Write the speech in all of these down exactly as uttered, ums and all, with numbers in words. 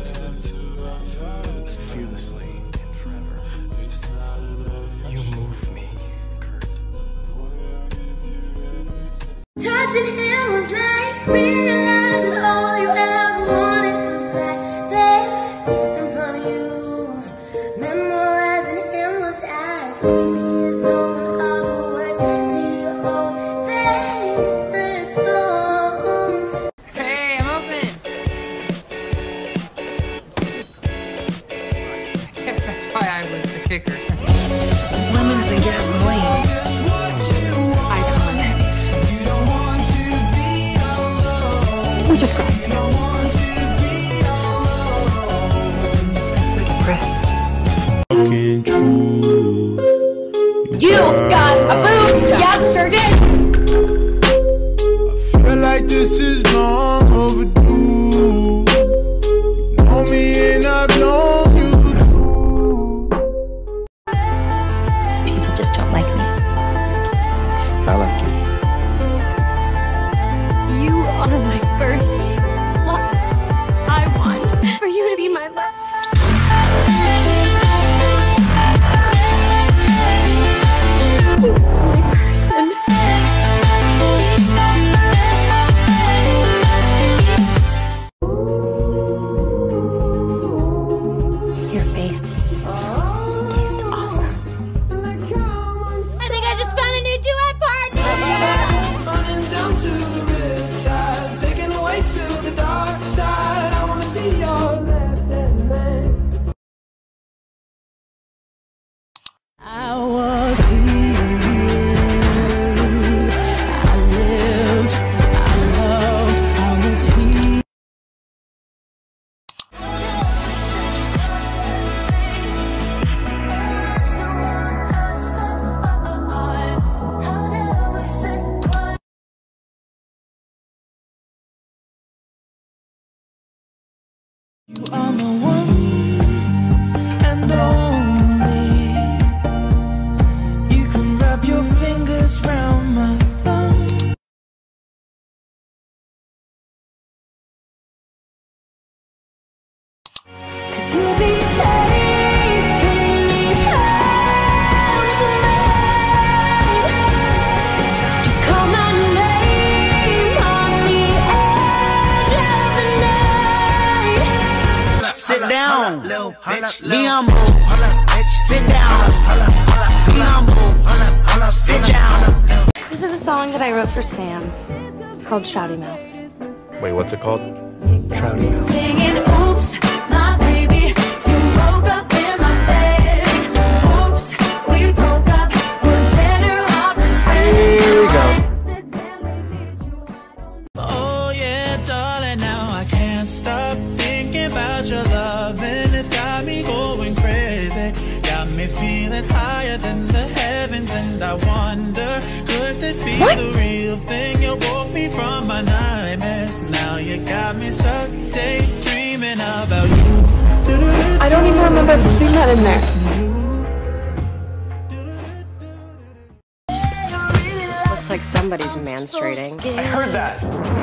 fearlessly and forever. You move me, Kurt. Touching him was like realizing all you ever wanted was right there in front of you. Memorizing him was as easy as knowing all the words to your old favorite songs. Hey, I'm open. I guess that's why I was the kicker. Lemons and gasoline. We just crossed it. I'm so depressed. You got a boob! Yep, sure did! I feel like this is long overdue. You know me and I've known you too. People just don't like me. I like you. You are my first. What I want for you to be my last. You are my person. Your face tastes awesome. I think I just found a new duet partner. Running down to the riptide, taken away to the dark side. I wanna be your left-hand man. I was here. I lived. I loved. I was here. You are my one and only. You can wrap your fingers round my thumb. Cause you'll be safe in these arms of mine. Just call my name on the edge of the night. Sit down, be humble. Sit down, be humble. Sit down. This is a song that I wrote for Sam. It's called Shouty Mouth. Wait, what's it called? Trouty Mouth. Singing, oops, my baby, you woke up in my bed. Oops, we broke up, we're better off as friends. Here we go. Oh yeah, darling, now I can't stop thinking about your love, and it's got me going crazy. Got me feeling higher than the heavens, and I wonder, could this be What? the real thing? You woke me from my nightmares. Now you got me stuck daydreaming about you. I don't even remember putting that in there. Looks like somebody's menstruating. I heard that.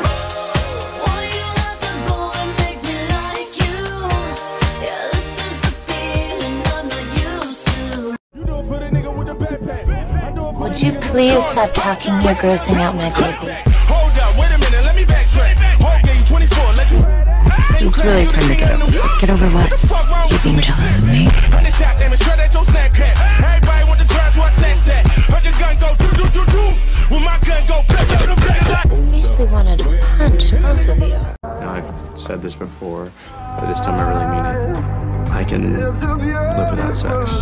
Would you please stop talking? You're grossing out my baby. Hold up, wait a minute, let me backtrack. Hold game twenty-four, let you. It's really time to get over this. Get over what? You being jealous of me? Hundred shots aiming straight at your snack cat. Everybody want the crowd, so I snatch that. Heard your gun go do do do do. When my gun go back up the back. I seriously wanted to punch both of you. Now, I've said this before, but this time I really mean it. I can live without sex.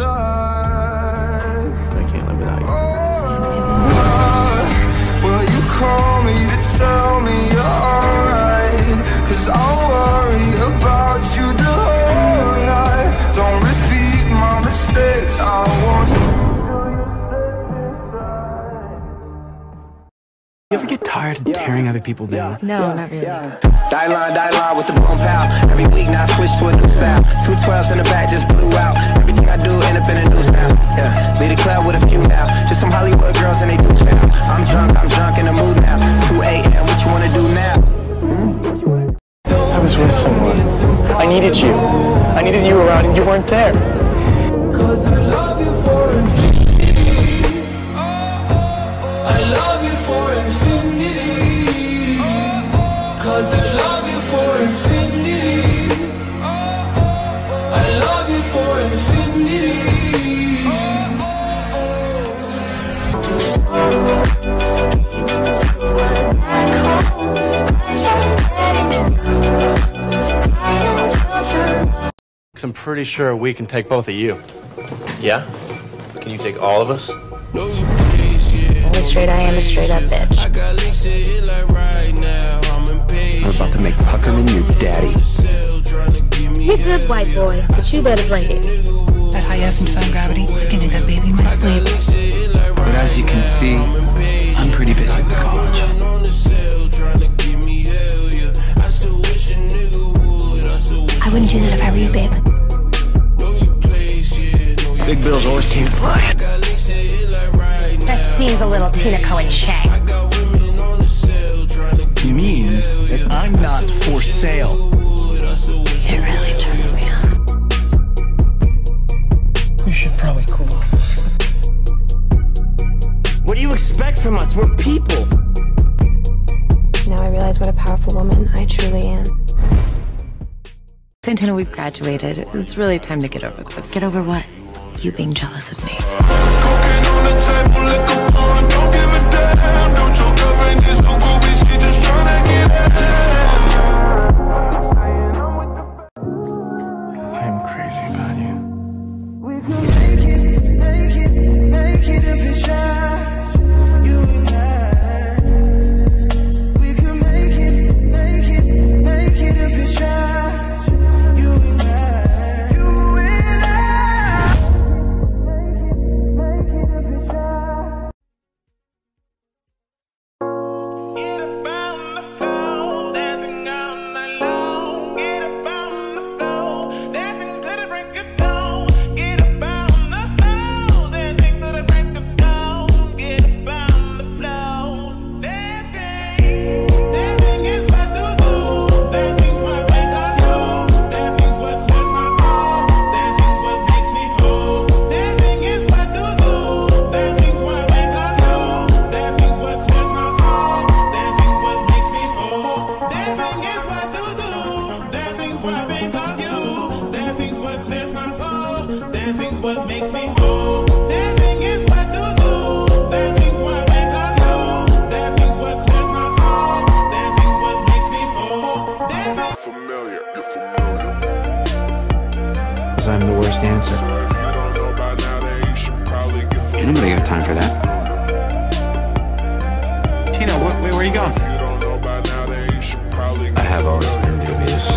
I can't live without you. Will you call me to tell me you're alright? Cause I'll worry about you the whole night. Don't repeat my mistakes, I want you. You ever get tired of tearing other people down? No, not really. Die line, die line with the boom pow. Every week now I switch to a new style. Two twelves in the back just blew out. Everything I do end up in the news now. Yeah, lead a club with a few now. Just some Hollywood girls and they do now. I'm drunk, I'm drunk in the mood now. two A M, what you wanna do now? I was with someone. I needed you. I needed you around and you weren't there. Cause I love you for infinity. I love you for infinity. Cause I love you for infinity. I love you for infinity. I'm pretty sure we can take both of you. Yeah? Can you take all of us? Only straight I am a straight up bitch. We're about to make Puckerman your daddy. He's a good white boy, but you better bring it. That high F and define gravity, I can do that baby in my sleep. But as you can see, I'm pretty busy with college. I wouldn't do that if I were you, babe. Big Bill's always came to play. That seems a little Tina Cohen shag. Means that I'm not for sale. It really turns me on. We should probably cool off. What do you expect from us? We're people. Now I realize what a powerful woman I truly am. Santana, we've graduated. It's really time to get over this. Get over what? You being jealous of me. I'm crazy about you. We could make it, make it, make it if you try. You and I. We could make it, make it, make it if you try. You and I. You and I. Make it, make it if you try. Get up on the floor, dancing all night long. Get up on the floor, dancing to the break of dawn. Get up on the floor, dancing to the break of dawn. Get up on the floor, dancing. Dancing is what to do. Dancing's what I think I do. Dancing's what clears my soul. Dancing's what makes me whole. Dancing is what to do. Dancing's what I think I do. Dancing's what clears my soul. Dancing's what makes me whole. Dancing is what to do. Dancing's what I think of you. Dancing's what clears my soul. Dancing's what makes me whole. Dancing is what to do. Dancing's what I think of you. Dancing's what clears my soul. Dancing's what makes me whole. Dancing. Familiar, you're familiar. Because I'm the worst dancer. Ain't nobody got time for that. Tina, wh where, where are you going? I have always been dubious.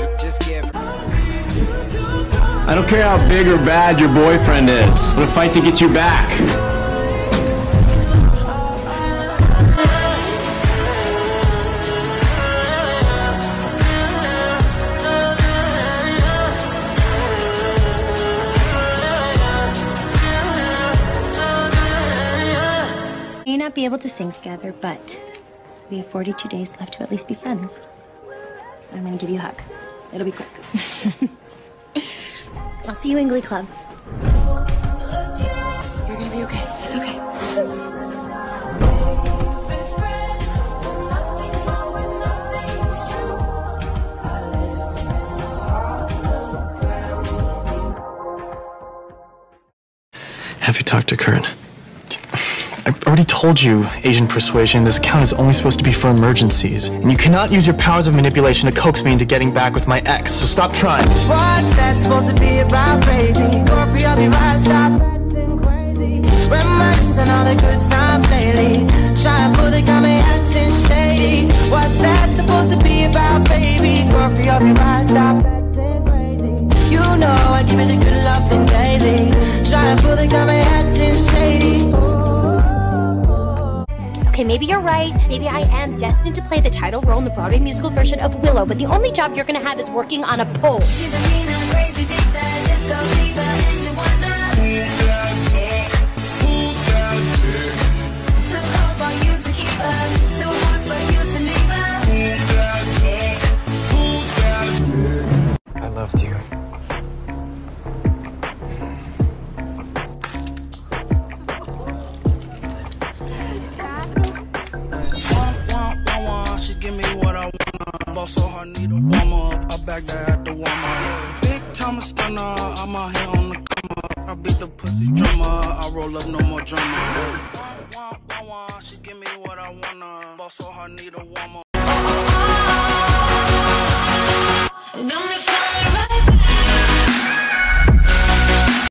I don't care how big or bad your boyfriend is. I'm gonna fight to get you back. We may not be able to sing together, but we have forty-two days left to at least be friends. I'm gonna give you a hug. It'll be quick. I'll see you in Glee Club. You're gonna be okay. It's okay. Have you talked to Kurt? I've already told you, Asian persuasion, this account is only supposed to be for emergencies. And you cannot use your powers of manipulation to coax me into getting back with my ex, so stop trying. What's that supposed to be about, baby? Go free up your vibe, stop acting crazy. Reminiscing all the good times lately. Try and pull the coming acting shady. What's that supposed to be about, baby? Go free up your vibe, stop acting crazy. You know I give you the good loving daily. Try and pull the coming acting shady. Okay, maybe you're right. Maybe I am destined to play the title role in the Broadway musical version of Willow, but the only job you're gonna have is working on a pole. She's a mean and crazy dictator, disco diva, and you wonder Who's got a chick? too close for you to keep her, too hard for you to leave her. Who's got a chick? Who's got back there at the Walmart. Big time stunner, I'm out here on the come up. I beat the pussy drummer, I roll up no more drama. Wah, wah, wah, she give me what I wanna. Boss so hard, need a warmer. Got me